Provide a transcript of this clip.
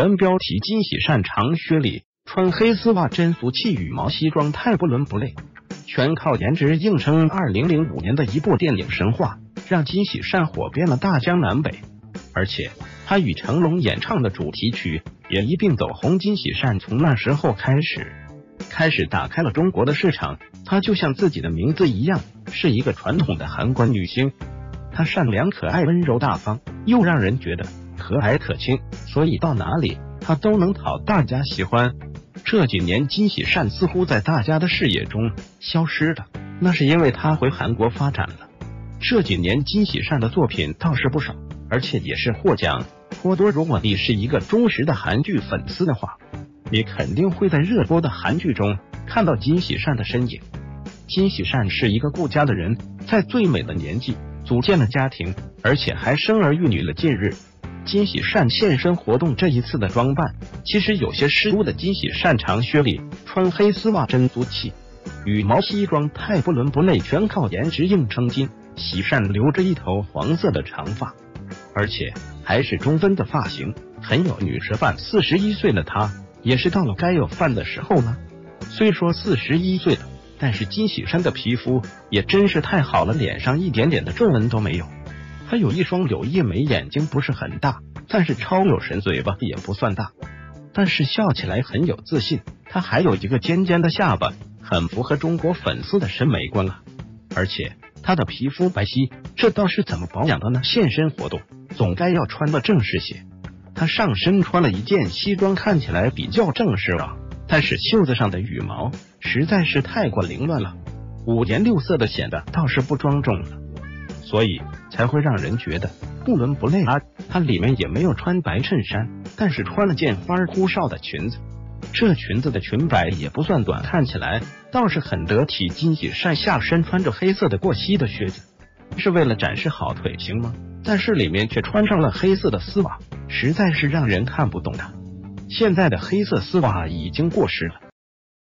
原标题：金喜善长靴里穿黑丝袜，真俗气，羽毛西装太不伦不类，全靠颜值硬撑。2005年的一部电影《神话》让金喜善火遍了大江南北，而且他与成龙演唱的主题曲也一并走红。金喜善从那时候开始打开了中国的市场。她就像自己的名字一样，是一个传统的韩国女星。她善良可爱、温柔大方，又让人觉得和蔼可亲，所以到哪里她都能讨大家喜欢。这几年金喜善似乎在大家的视野中消失了，那是因为她回韩国发展了。这几年金喜善的作品倒是不少，而且也是获奖颇多。如果你是一个忠实的韩剧粉丝的话，你肯定会在热播的韩剧中看到金喜善的身影。金喜善是一个顾家的人，在最美的年纪组建了家庭，而且还生儿育女了。近日金喜善现身活动，这一次的装扮其实有些失误的。金喜善长靴里穿黑丝袜真俗气，羽毛西装太不伦不类，全靠颜值硬撑。金喜善留着一头黄色的长发，而且还是中分的发型，很有女神范。41岁的她也是到了该有范的时候了。虽说41岁了，但是金喜善的皮肤也真是太好了，脸上一点点的皱纹都没有。她有一双柳叶眉，眼睛不是很大，但是超有神，嘴巴也不算大，但是笑起来很有自信。她还有一个尖尖的下巴，很符合中国粉丝的审美观啊。而且她的皮肤白皙，这倒是怎么保养的呢？现身活动总该要穿的正式些，她上身穿了一件西装，看起来比较正式啊，但是袖子上的羽毛实在是太过凌乱了，五颜六色的，显得倒是不庄重了，所以才会让人觉得不伦不类啊。她里面也没有穿白衬衫，但是穿了件花儿呼哨的裙子，这裙子的裙摆也不算短，看起来倒是很得体。金喜善下身穿着黑色的过膝的靴子，是为了展示好腿型吗？但是里面却穿上了黑色的丝袜，实在是让人看不懂的。现在的黑色丝袜已经过时了，